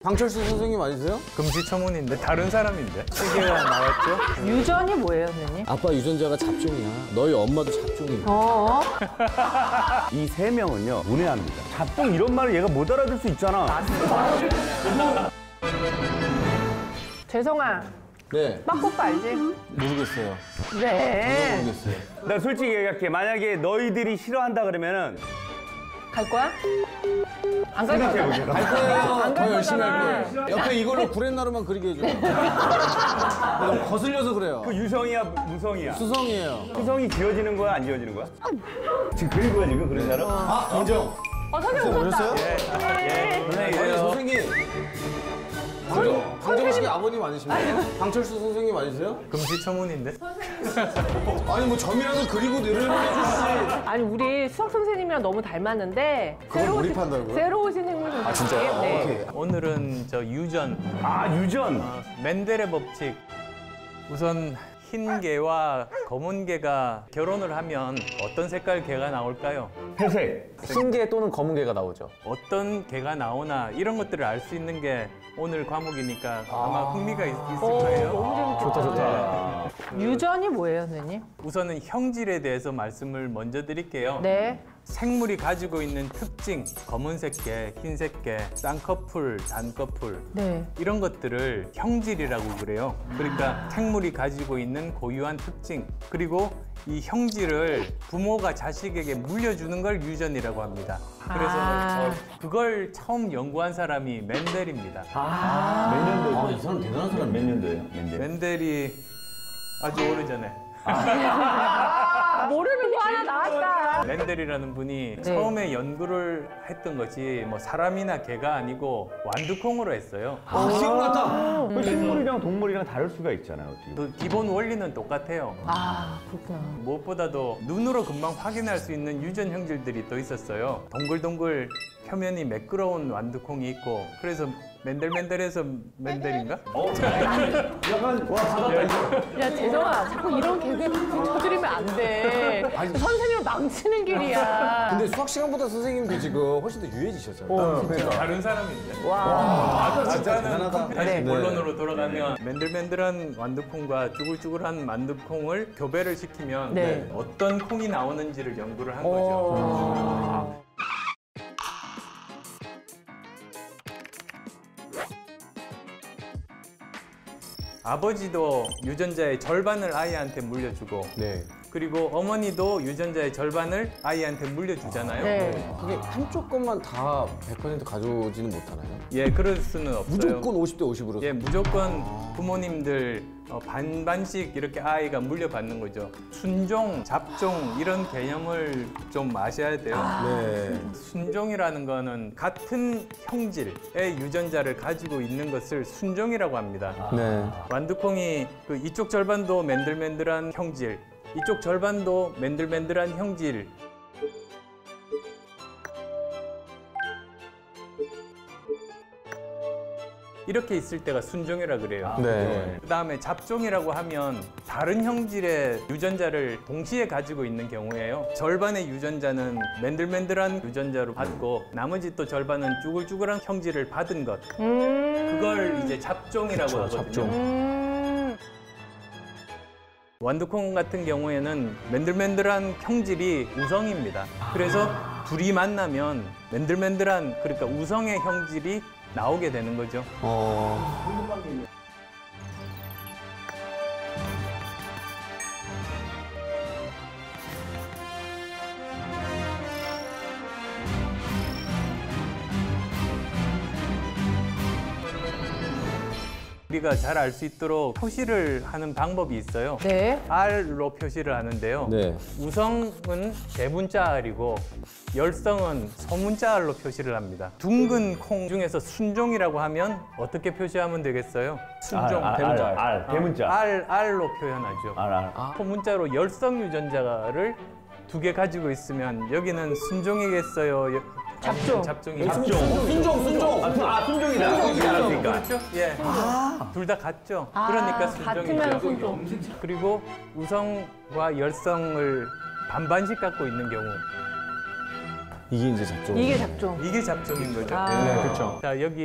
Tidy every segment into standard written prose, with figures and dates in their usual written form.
방철수 선생님 아니세요? 금지초문인데 다른 사람인데 시계가 나왔죠? 유전이 뭐예요, 선생님? 아빠 유전자가 잡종이야. 너희 엄마도 잡종이야. 이 세 명은요 문외합니다. 잡종 이런 말을 얘가 못 알아들 수 있잖아. 재성아, 네. 빠꾸빠 알지? 모르겠어요. 네. 모르겠어요. 나 솔직히 얘기할게. 만약에 너희들이 싫어한다 그러면은 갈 거야? 안 갈 거야? 갈 거예요. 더 열심히 할 거잖아. 거예요. 옆에 이걸로 구렛나루만 그리게 해줘요. 너무 거슬려서 그래요. 그 유성이야 무성이야? 수성이에요. 수성이 지어지는 거야 안 지어지는 거야? 지금 그린 거야 지금 그런 사람? 아, 인정. 선생님 오셨다. 아니, 선생님. 강정식 아버님 아니십니까? 방철수 선생님 아니세요? 금지초문인데? 아니 뭐 점이라도 그리고 내려주시지. 아니 우리 수학 선생님이랑 너무 닮았는데 그걸 몰입한다고요? 새로 오신 생물 선생님. 진짜요? 네. 오케이. 오늘은 저 유전, 아 유전. 멘델의 법칙. 우선 흰 개와 검은 개가 결혼을 하면 어떤 색깔 개가 나올까요? 회색. 흰개 또는 검은 개가 나오죠. 어떤 개가 나오나 이런 것들을 알 수 있는 게 오늘 과목이니까 아마 흥미가 있을 거예요. 너무 재밌겠다. 좋다. 유전이 뭐예요, 선생님? 우선은 형질에 대해서 말씀을 먼저 드릴게요. 네. 생물이 가지고 있는 특징, 검은색 개, 흰색 개, 쌍꺼풀, 단꺼풀 네. 이런 것들을 형질이라고 그래요. 그러니까 생물이 가지고 있는 고유한 특징, 그리고 이 형질을 부모가 자식에게 물려주는 걸 유전이라고 합니다. 그래서 그걸 처음 연구한 사람이 멘델입니다. 몇 년도예요? 아, 이 사람 대단한 사람. 몇 년도예요? 멘델. 멘델이 아주 오래전에 모르는 거 하나 나왔다. 멘델이라는 분이 처음에 연구를 했던 것이 뭐 사람이나 개가 아니고 완두콩으로 했어요. 아, 기억났다. 그 식물이랑 동물이랑 다를 수가 있잖아요. 어떻게. 그 기본 원리는 똑같아요. 아, 그렇구나. 무엇보다도 눈으로 금방 확인할 수 있는 유전 형질들이 또 있었어요. 동글동글 표면이 매끄러운 완두콩이 있고, 그래서 맨들맨들해서 맨들인가? 약간 와 받았다. 야, 재성아, 자꾸 이런 개그 터뜨리면 안 돼. 선생님을 망치는 길이야. 근데 수학 시간보다 선생님도 지금 훨씬 더 유해지셨어요. 다른 사람인데? 와. 진짜 대단하다. 다시 본론으로 돌아가면 맨들맨들한 완두콩과 쭈글쭈글한 완두콩을 교배를 시키면 네. 어떤 콩이 나오는지를 연구를 한 거죠. 아버지도 유전자의 절반을 아이한테 물려주고, 네. 그리고 어머니도 유전자의 절반을 아이한테 물려주잖아요. 네. 그게 한쪽 것만 다 100% 가져오지는 못하나요? 예, 그럴 수는 없어요. 무조건 50대 50으로. 예, 무조건 부모님들 반반씩 이렇게 아이가 물려받는 거죠. 순종, 잡종 이런 개념을 좀 아셔야 돼요. 네. 순종이라는 거는 같은 형질의 유전자를 가지고 있는 것을 순종이라고 합니다. 네. 완두콩이 그 이쪽 절반도 맨들맨들한 형질, 이쪽 절반도 맨들맨들한 형질. 이렇게 있을 때가 순종이라 그래요. 네. 그다음에 잡종이라고 하면 다른 형질의 유전자를 동시에 가지고 있는 경우예요. 절반의 유전자는 맨들맨들한 유전자로 받고 나머지 또 절반은 쭈글쭈글한 형질을 받은 것. 그걸 이제 잡종이라고 하거든요. 잡종. 완두콩 같은 경우에는 맨들맨들한 형질이 우성입니다. 그래서 둘이 만나면 맨들맨들한, 그러니까 우성의 형질이 나오게 되는 거죠. 우리가 잘 알 수 있도록 표시를 하는 방법이 있어요. 네. R로 표시를 하는데요. 네. 우성은 대문자 R이고 열성은 소문자 R로 표시를 합니다. 둥근 콩 중에서 순종이라고 하면 어떻게 표시하면 되겠어요? 순종, 대문자 R, 대문자. R로 표현하죠. R. 소문자로 열성 유전자를 2개 가지고 있으면 여기는 순종이겠어요? 잡종. 잡종이겠죠? 순종. 아, 순종이다. 그렇죠? 예. 둘 다 같죠? 그러니까 같으면 순종이죠. 순종. 그리고 우성과 열성을 반반씩 갖고 있는 경우, 이게 이제 잡종. 이게 잡종. 이게 잡종인 거죠. 아. 네, 그렇죠. 자, 여기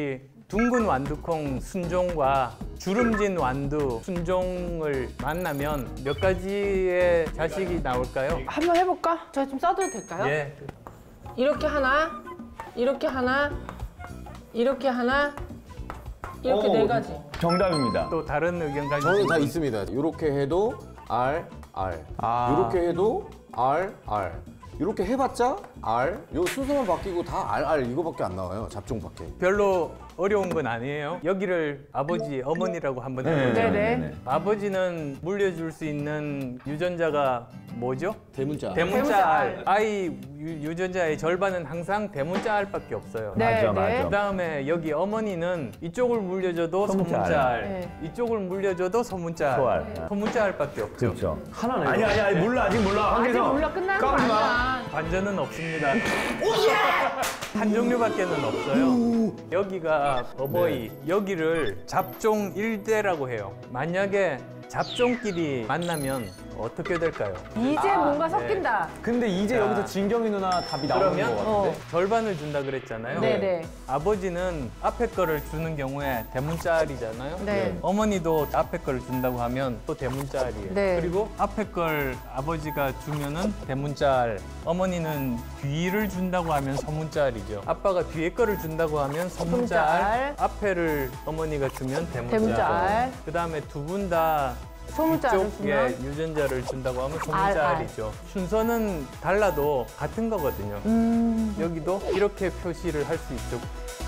둥근 완두콩 순종과 주름진 완두 순종을 만나면 몇 가지의 자식이 나올까요? 한번 해볼까? 제가 좀 써도 될까요? 예. 이렇게 하나, 이렇게 하나, 이렇게 하나, 이렇게 네 가지. 정답입니다. 또 다른 의견 가지고 저는 다 있습니다. 이렇게 해도 R, R. 이렇게 해도 R, R. 이렇게 해봤자 R. 요 순서만 바뀌고 다 R, R 이거밖에 안 나와요. 잡종밖에. 별로 어려운 건 아니에요. 여기를 아버지, 어머니라고 한번 해보죠. 네네. 아버지는 물려줄 수 있는 유전자가 뭐죠? 대문자. 대문자 R. 아이 유전자의 절반은 항상 대문자 R밖에 없어요. 네, 맞아, 네. 맞아. 그다음에 여기 어머니는 이쪽을 물려줘도 소문자 소문자 R. R, 네. 이쪽을 물려줘도 소문자 소 R, R. 소문자 R밖에 없죠. 그렇죠. 하나네. 아니, 몰라. 아직 몰라. 아직 한계서. 몰라, 끝나는 거 까불지 마. 아니야. 반전은 없습니다. 한 종류밖에는 없어요. 여기가 어버이, 여기를 잡종 1대라고 해요. 만약에 잡종끼리 만나면 어떻게 될까요? 이제 뭔가 섞인다. 근데 이제 자. 여기서 진경이 누나 답이 나오는 그러면 것 같은데. 절반을 준다 그랬잖아요. 네네. 아버지는 앞에 거를 주는 경우에 대문자 R이잖아요. 네. 어머니도 앞에 거를 준다고 하면 또 대문자 R이에요. 네. 그리고 앞에 걸 아버지가 주면은 대문자 R, 어머니는 뒤를 준다고 하면 소문자 R이죠. 아빠가 뒤에 거를 준다고 하면 소문자 소문자 R, R. 앞에를 어머니가 주면 대문자, 대문자 R. 그다음에 두 분 다 소문자를 이쪽에 주면 유전자를 준다고 하면 R, 소문자 R. R이죠. 순서는 달라도 같은 거거든요. 여기도 이렇게 표시를 할 수 있죠.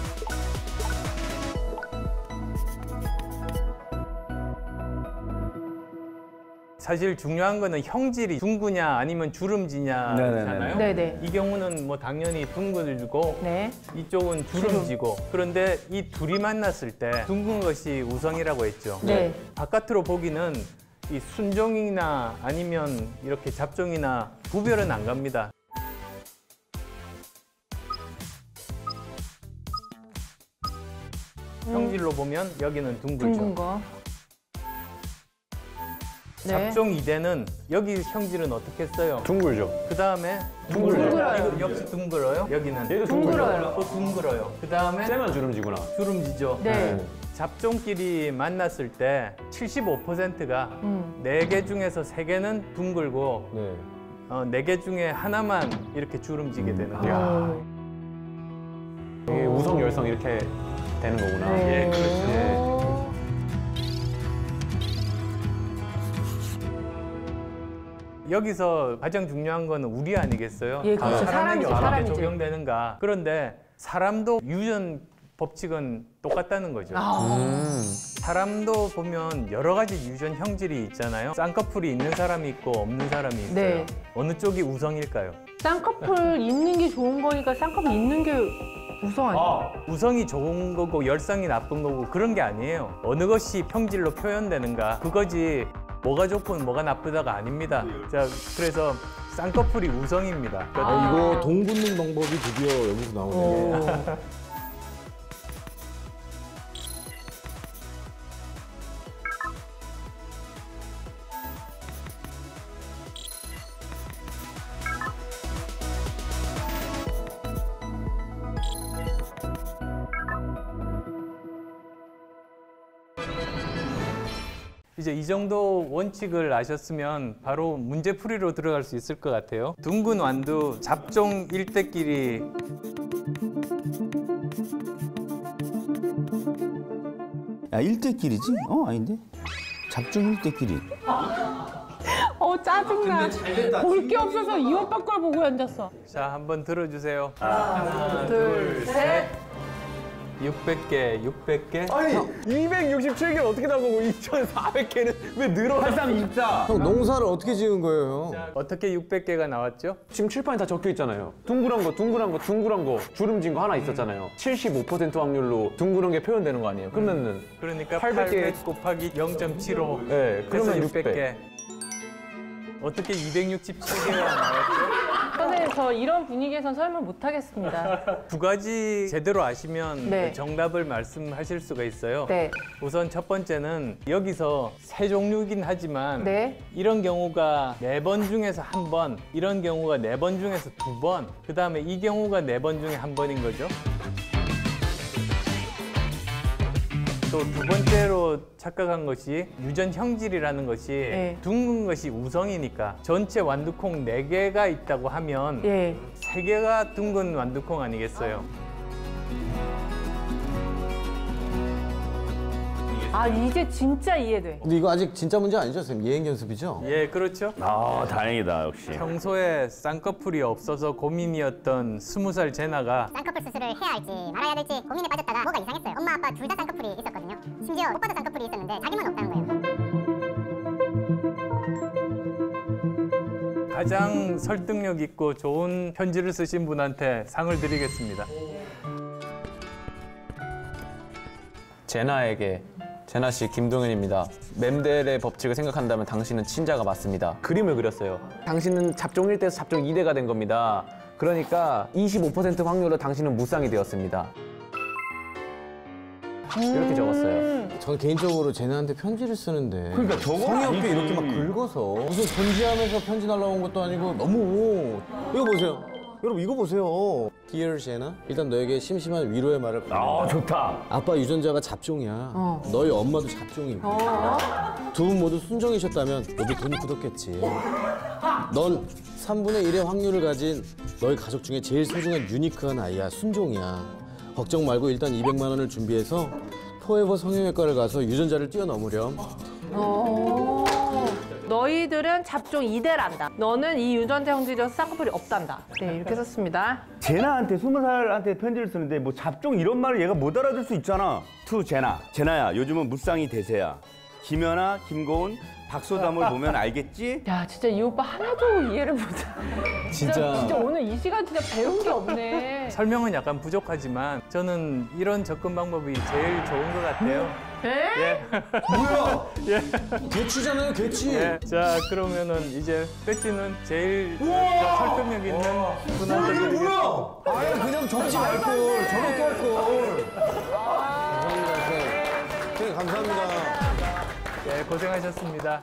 사실 중요한 거는 형질이 둥그냐 아니면 주름지냐잖아요. 네네. 이 경우는 뭐 당연히 둥글고 네. 이쪽은 주름지고 그런데 이 둘이 만났을 때 둥근 것이 우성이라고 했죠. 네. 바깥으로 보기는 이 순종이나 아니면 이렇게 잡종이나 구별은 안 갑니다. 형질로 보면 여기는 둥글죠. 둥근 거. 네. 잡종 2대는 여기 형질은 어떻게 써요? 둥글죠. 그 다음에 둥글어요. 이거 역시 둥글어요. 여기는 얘도 둥글어요. 또 둥글어요. 그 다음에 쟤만 주름지구나. 주름지죠. 네. 잡종끼리 만났을 때 75%가 네 개 중에서 세개는 둥글고 네. 4개 중에 하나만 이렇게 주름지게 되는 거예요. 이게 우성 열성 이렇게 되는 거구나. 예, 그렇죠. 여기서 가장 중요한 거는 우리 아니겠어요? 예, 그렇죠. 사람에게 사람이죠, 어떻게 사람이지. 적용되는가. 그런데 사람도 유전 법칙은 똑같다는 거죠. 사람도 보면 여러 가지 유전 형질이 있잖아요. 쌍꺼풀이 있는 사람이 있고 없는 사람이 있어요. 네. 어느 쪽이 우성일까요? 쌍꺼풀 있는 게 좋은 거니까 쌍꺼풀 있는 게 우성 아니야? 우성이 좋은 거고 열성이 나쁜 거고 그런 게 아니에요. 어느 것이 평질로 표현되는가 그거지 뭐가 좋고 뭐가 나쁘다가 아닙니다. 자, 그래서 쌍꺼풀이 우성입니다. 이거 동 붙는 방법이 드디어 여기서 나오네. 이제 이 정도 원칙을 아셨으면 바로 문제풀이로 들어갈 수 있을 것 같아요. 둥근 완두 잡종 1대끼리 야, 1대끼리지? 아닌데? 잡종 1대끼리. 짜증나. 볼 게 없어서 이 오빠 걸 보고 앉았어. 자, 한번 들어주세요. 하나, 둘, 셋. 600개, 600개. 아니 267개는 어떻게 나온 거고 2,400개는 왜 늘어나? 8324. 형 농사를 어떻게 지은 거예요, 형? 어떻게 600개가 나왔죠? 지금 칠판에 다 적혀 있잖아요. 둥그런 거, 둥그런 거, 둥그런 거, 주름진 거 하나 있었잖아요. 75% 확률로 둥그런 게 표현되는 거 아니에요? 그러면은 그러니까 800 개. 800 곱하기 0.75. 네, 그래서 그러면 600개. 어떻게 267개가 나왔죠? 선생님, 저 이런 분위기에선 설명 못 하겠습니다. 두 가지 제대로 아시면 네. 정답을 말씀하실 수가 있어요. 네. 우선 첫 번째는 여기서 세 종류이긴 하지만 네. 이런 경우가 4번 중에서 1번, 이런 경우가 4번 중에서 2번, 그 다음에 이 경우가 4번 중에 1번인 거죠. 또 두 번째로 착각한 것이 유전 형질이라는 것이 예. 둥근 것이 우성이니까 전체 완두콩 4개가 있다고 하면 예. 3개가 둥근 완두콩 아니겠어요? 아, 이제 진짜 이해돼. 근데 이거 아직 진짜 문제 아니죠, 선생님? 예행 연습이죠? 예, 그렇죠. 아, 다행이다, 역시. 평소에 쌍꺼풀이 없어서 고민이었던 20살 제나가 쌍꺼풀 수술을 해야 할지 말아야 될지 고민에 빠졌다가 뭐가 이상했어요. 엄마 아빠 둘 다 쌍꺼풀이 있었거든요. 심지어 오빠도 쌍꺼풀이 있었는데 자기만 없다는 거예요. 가장 설득력 있고 좋은 편지를 쓰신 분한테 상을 드리겠습니다. 제나에게 제나 씨 김동현입니다. 멘델의 법칙을 생각한다면 당신은 친자가 맞습니다. 그림을 그렸어요. 당신은 잡종 1대에서 잡종 2대가 된 겁니다. 그러니까 25% 확률로 당신은 무쌍이 되었습니다. 이렇게 적었어요. 전 개인적으로 제나한테 편지를 쓰는데 그러니까 저건 성의 없게 아니지. 이렇게 막 긁어서 무슨 존재하면서 편지 날라온 것도 아니고 너무 이거 보세요. 여러분 이거 보세요. Dear 제나, 일단 너에게 심심한 위로의 말을 아, 좋다. 아빠 유전자가 잡종이야. 너희 엄마도 잡종이고. 두 분 모두 순종이셨다면 모두 돈 굳었겠지. 넌 3분의 1의 확률을 가진 너희 가족 중에 제일 소중한 유니크한 아이야. 순종이야. 걱정 말고 일단 200만 원을 준비해서 포에버 성형외과를 가서 유전자를 뛰어넘으렴. 너희들은 잡종 2대란다. 너는 이 유전자 형질이어서 쌍꺼풀이 없단다. 네, 이렇게 썼습니다. 제나한테 20살한테 편지를 쓰는데 뭐 잡종 이런 말을 얘가 못 알아들 수 있잖아. 투 제나. 제나야, 요즘은 무쌍이 대세야. 김연아, 김고은, 박소담을 보면 알겠지? 야, 진짜 이 오빠 하나도 이해를 못해. 진짜. 진짜 오늘 이 시간 진짜 배운 게 없네. 설명은 약간 부족하지만 저는 이런 접근 방법이 제일 좋은 것 같아요. 예. 뭐야? 개취잖아요, 개취. 예. 자, 그러면은 이제 배지는 제일 설득력 있는 분한테 드리겠습니다. 아예 그냥 접지 말걸. 저렇게 할걸. 감사합니다, 선생님. 선생님, 감사합니다. 예, 고생하셨습니다.